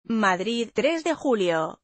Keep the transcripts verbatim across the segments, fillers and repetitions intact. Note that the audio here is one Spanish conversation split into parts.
Madrid, tres de julio.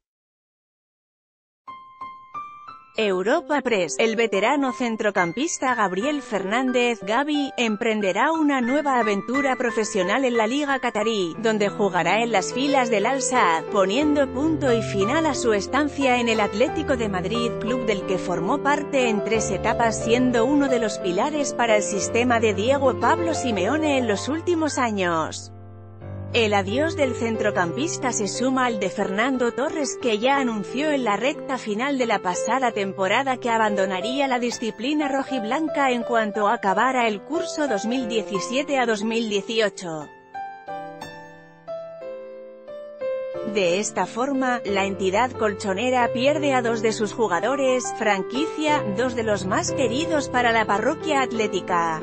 Europa Press. El veterano centrocampista Gabriel Fernández, Gavi, emprenderá una nueva aventura profesional en la Liga Qatarí, donde jugará en las filas del Al-Sadd, poniendo punto y final a su estancia en el Atlético de Madrid, club del que formó parte en tres etapas, siendo uno de los pilares para el sistema de Diego Pablo Simeone en los últimos años. El adiós del centrocampista se suma al de Fernando Torres, que ya anunció en la recta final de la pasada temporada que abandonaría la disciplina rojiblanca en cuanto acabara el curso dos mil diecisiete a dos mil dieciocho. De esta forma, la entidad colchonera pierde a dos de sus jugadores franquicia, dos de los más queridos para la parroquia atlética.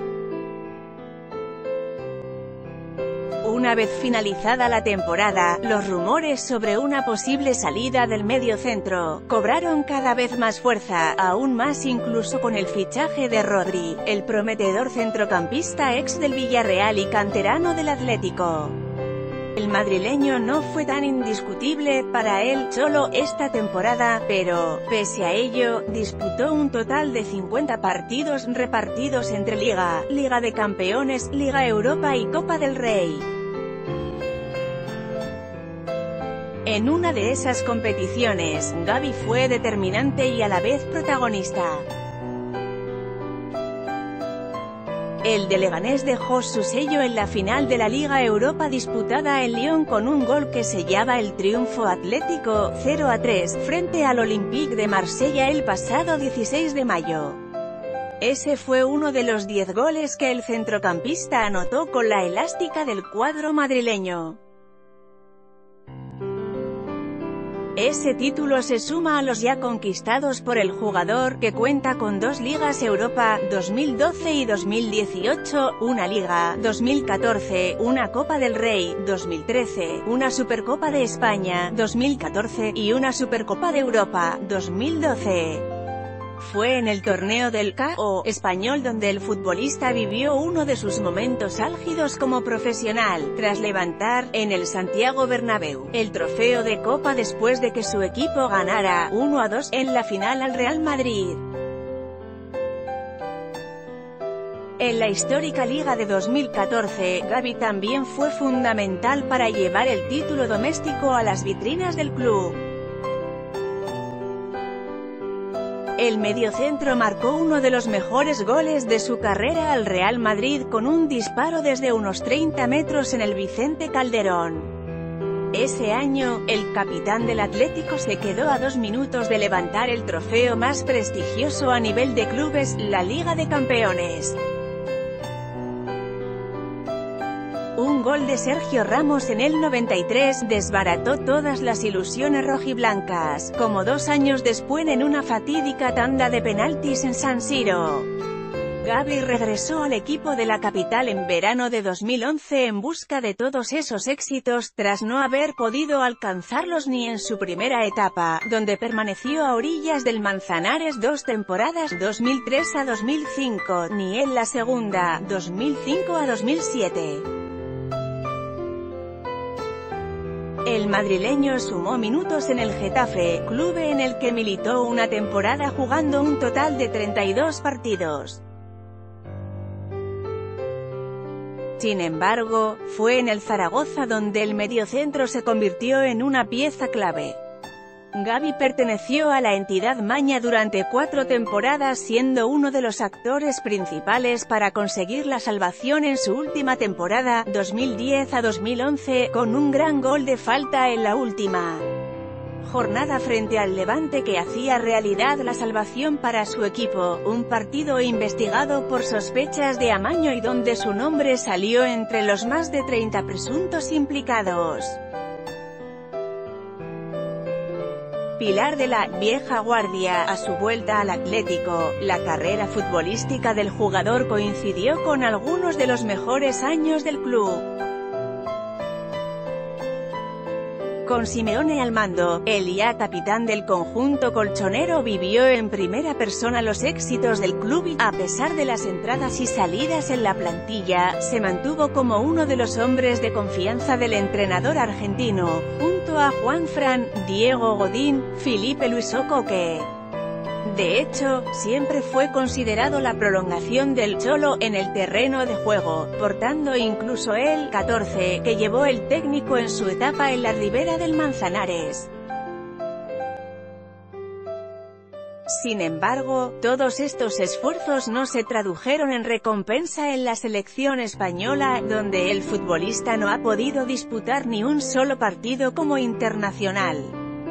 Una vez finalizada la temporada, los rumores sobre una posible salida del mediocentro cobraron cada vez más fuerza, aún más incluso con el fichaje de Rodri, el prometedor centrocampista ex del Villarreal y canterano del Atlético. El madrileño no fue tan indiscutible para el Cholo esta temporada, pero, pese a ello, disputó un total de cincuenta partidos repartidos entre Liga, Liga de Campeones, Liga Europa y Copa del Rey. En una de esas competiciones, Gavi fue determinante y a la vez protagonista. El de Leganés dejó su sello en la final de la Liga Europa disputada en Lyon con un gol que sellaba el triunfo atlético, cero a tres, frente al Olympique de Marsella el pasado dieciséis de mayo. Ese fue uno de los diez goles que el centrocampista anotó con la elástica del cuadro madrileño. Ese título se suma a los ya conquistados por el jugador, que cuenta con dos Ligas Europa, dos mil doce y dos mil dieciocho, una Liga, dos mil catorce, una Copa del Rey, dos mil trece, una Supercopa de España, dos mil catorce, y una Supercopa de Europa, dos mil doce. Fue en el torneo del K O español donde el futbolista vivió uno de sus momentos álgidos como profesional, tras levantar, en el Santiago Bernabéu, el trofeo de Copa después de que su equipo ganara uno a dos en la final al Real Madrid. En la histórica Liga de dos mil catorce, Gavi también fue fundamental para llevar el título doméstico a las vitrinas del club. El mediocentro marcó uno de los mejores goles de su carrera al Real Madrid con un disparo desde unos treinta metros en el Vicente Calderón. Ese año, el capitán del Atlético se quedó a dos minutos de levantar el trofeo más prestigioso a nivel de clubes, la Liga de Campeones. Un gol de Sergio Ramos en el noventa y tres desbarató todas las ilusiones rojiblancas, como dos años después en una fatídica tanda de penaltis en San Siro. Gavi regresó al equipo de la capital en verano de dos mil once en busca de todos esos éxitos, tras no haber podido alcanzarlos ni en su primera etapa, donde permaneció a orillas del Manzanares dos temporadas, dos mil tres a dos mil cinco, ni en la segunda, dos mil cinco a dos mil siete. El madrileño sumó minutos en el Getafe, club en el que militó una temporada jugando un total de treinta y dos partidos. Sin embargo, fue en el Zaragoza donde el mediocentro se convirtió en una pieza clave. Gavi perteneció a la entidad maña durante cuatro temporadas, siendo uno de los actores principales para conseguir la salvación en su última temporada, dos mil diez a dos mil once, con un gran gol de falta en la última jornada frente al Levante que hacía realidad la salvación para su equipo, un partido investigado por sospechas de amaño y donde su nombre salió entre los más de treinta presuntos implicados. Pilar de la vieja guardia, a su vuelta al Atlético, la carrera futbolística del jugador coincidió con algunos de los mejores años del club. Con Simeone al mando, el ya capitán del conjunto colchonero vivió en primera persona los éxitos del club y, a pesar de las entradas y salidas en la plantilla, se mantuvo como uno de los hombres de confianza del entrenador argentino, junto junto a Juanfran, Diego Godín, Filipe Luis o Coque. De hecho, siempre fue considerado la prolongación del Cholo en el terreno de juego, portando incluso el catorce que llevó el técnico en su etapa en la Ribera del Manzanares. Sin embargo, todos estos esfuerzos no se tradujeron en recompensa en la selección española, donde el futbolista no ha podido disputar ni un solo partido como internacional.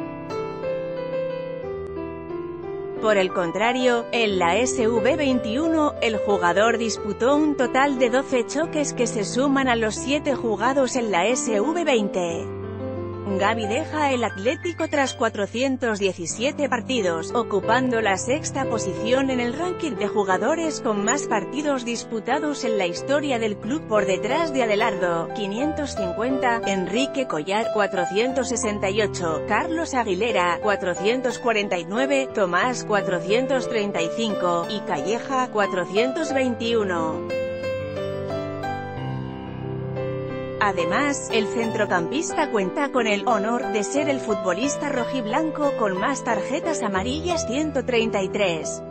Por el contrario, en la ese uve veintiuno, el jugador disputó un total de doce choques que se suman a los siete jugados en la ese uve veinte. Gavi deja el Atlético tras cuatrocientos diecisiete partidos, ocupando la sexta posición en el ranking de jugadores con más partidos disputados en la historia del club, por detrás de Adelardo, quinientos cincuenta, Enrique Collar, cuatrocientos sesenta y ocho, Carlos Aguilera, cuatrocientos cuarenta y nueve, Tomás, cuatrocientos treinta y cinco, y Calleja, cuatrocientos veintiuno. Además, el centrocampista cuenta con el honor de ser el futbolista rojiblanco con más tarjetas amarillas, ciento treinta y tres.